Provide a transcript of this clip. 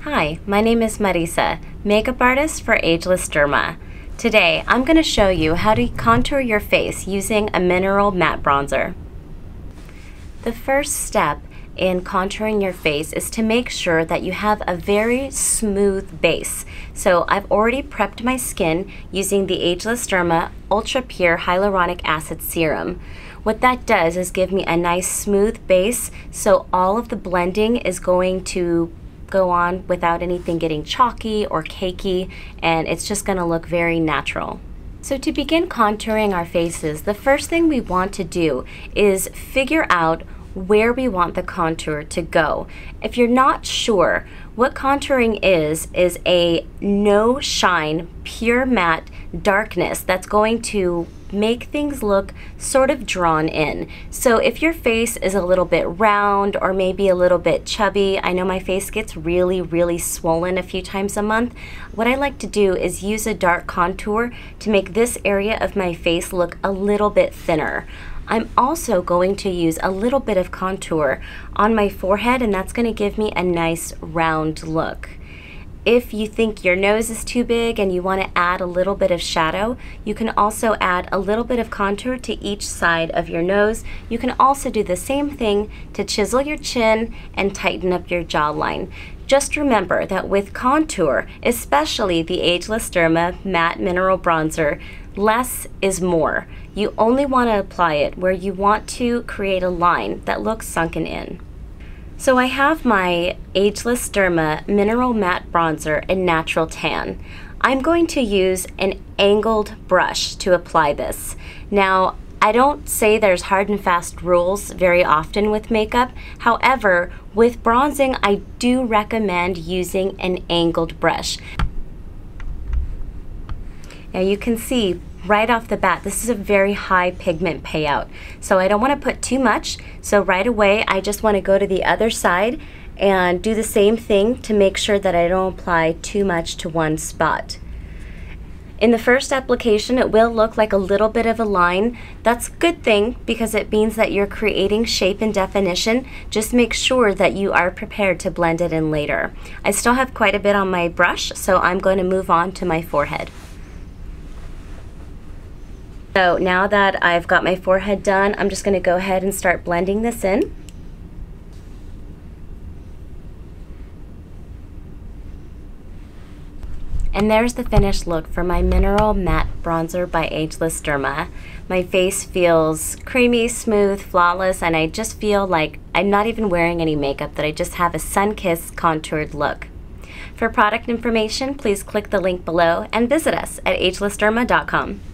Hi, my name is Marisa, makeup artist for Ageless Derma. Today, I'm going to show you how to contour your face using a mineral matte bronzer. The first step in contouring your face is to make sure that you have a very smooth base. So I've already prepped my skin using the Ageless Derma Ultra Pure Hyaluronic Acid Serum. What that does is give me a nice smooth base, so all of the blending is going to go on without anything getting chalky or cakey, and it's just going to look very natural. So to begin contouring our faces, the first thing we want to do is figure out where we want the contour to go. If you're not sure, what contouring is a no shine, pure matte darkness that's going to make things look sort of drawn in. So if your face is a little bit round or maybe a little bit chubby, I know my face gets really swollen a few times a month, what I like to do is use a dark contour to make this area of my face look a little bit thinner. I'm also going to use a little bit of contour on my forehead, and that's going to give me a nice round look. If you think your nose is too big and you want to add a little bit of shadow, you can also add a little bit of contour to each side of your nose. You can also do the same thing to chisel your chin and tighten up your jawline. Just remember that with contour, especially the Ageless Derma Matte Mineral Bronzer, less is more. You only want to apply it where you want to create a line that looks sunken in. So I have my Ageless Derma Mineral Matte Bronzer in Natural Tan. I'm going to use an angled brush to apply this. Now, I don't say there's hard and fast rules very often with makeup. However, with bronzing, I do recommend using an angled brush. Now you can see right off the bat, this is a very high pigment payout. So I don't want to put too much. So right away, I just want to go to the other side and do the same thing to make sure that I don't apply too much to one spot. In the first application, it will look like a little bit of a line. That's a good thing because it means that you're creating shape and definition. Just make sure that you are prepared to blend it in later. I still have quite a bit on my brush, so I'm going to move on to my forehead. So now that I've got my forehead done, I'm just going to go ahead and start blending this in. And there's the finished look for my Mineral Matte Bronzer by Ageless Derma. My face feels creamy, smooth, flawless, and I just feel like I'm not even wearing any makeup, that I just have a sun-kissed contoured look. For product information, please click the link below and visit us at agelessderma.com.